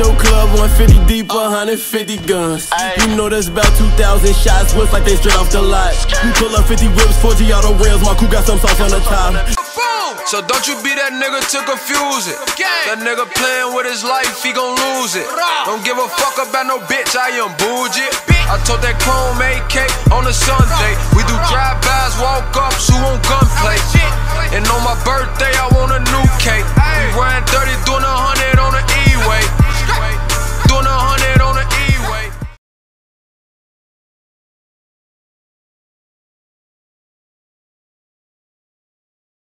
your club, 150 deep, 150 guns. You know that's about 2,000 shots, looks like they straight off the lot. We pull up 50 whips, 40 auto rails, my crew got some sauce on the top. So don't you be that nigga to confuse it. That nigga playing with his life, he gon' lose it. Don't give a fuck about no bitch, I am bougie. I told that chrome AK on a Sunday. We do drive-bys, walk-ups, who on gunplay. And on my birthday, I want a new cake. We ran dirty, doing 100 on the E-way.